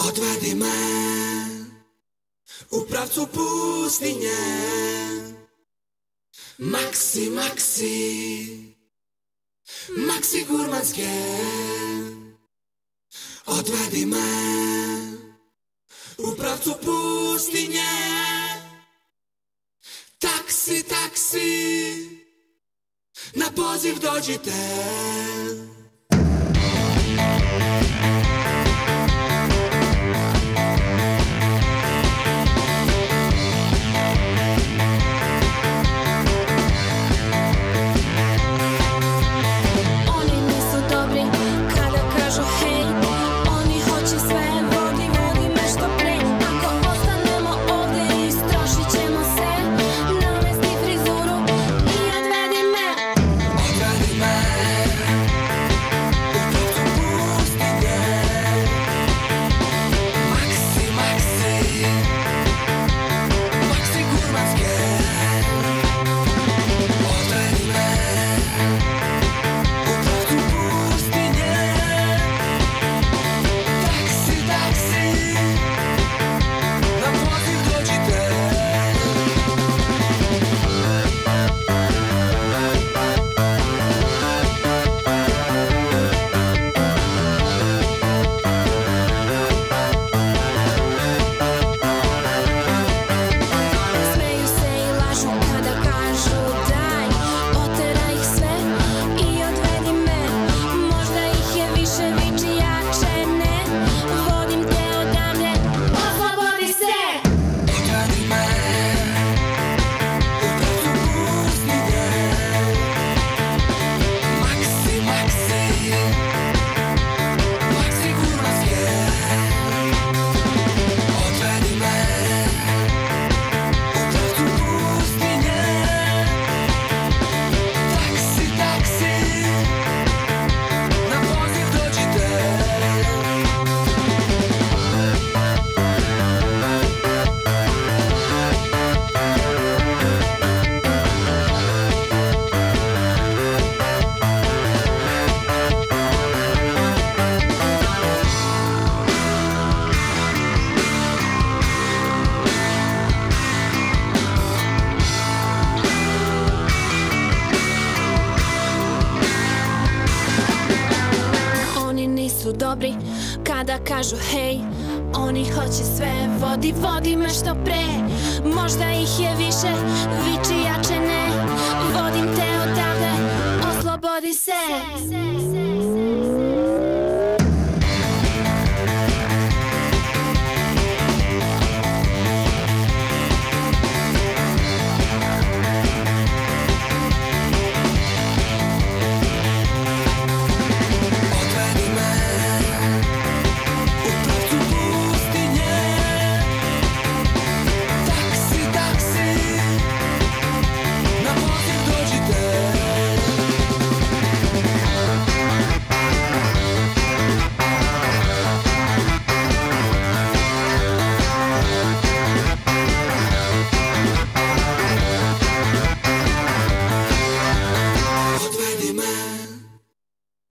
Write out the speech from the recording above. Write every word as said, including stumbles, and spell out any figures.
Odvedi me u pravcu pustinje. Maksi, maksi, maksi gurmanske. Odvedi me u pravcu pustinje. Taksi, taksi, na poziv dođite. Dobri kada kažu hej, oni hoće sve, vodi, vodi me što pre. Možda ih je više, viči jače ne. Vodim te odavde, oslobodi se.